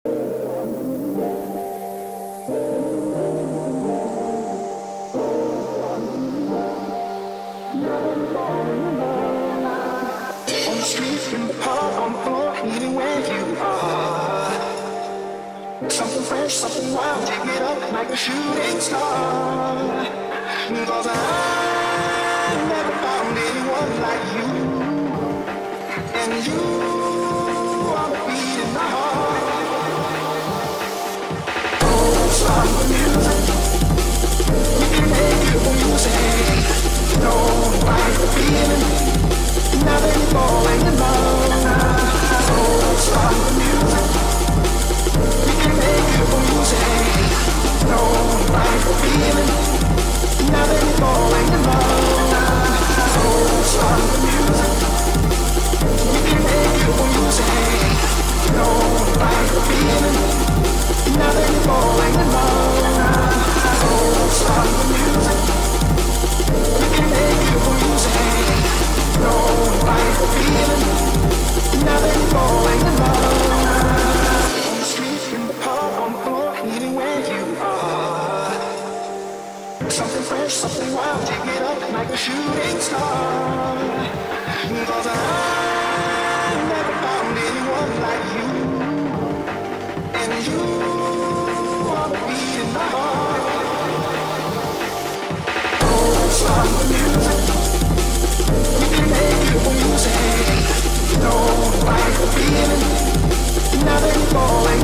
On the street, in the park, on the floor, even where you are. Something fresh, something wild, take it up like a shooting star. 'Cause I never found anyone like you, and you are the beat in my heart. Oh, start the music, we can make it when you say, don't fight the feeling, now that you're falling in love. Oh, start the music, we can make it when you say, don't fight the feeling, now that you're falling in love. Oh, start the music, we can make it when you say, don't fight the feeling, now that you're falling in love. Oh, start the music, we can make it when you say, don't fight the feeling, now that you're falling in love. On the street, in the park, on the floor, even where you are. Something fresh, something wild, take it up like a shooting star. 'Cause I never found anyone like you, and you are the beat in my heart. Oh, start the music, we can make it when you say, don't fight the feeling, now that you're falling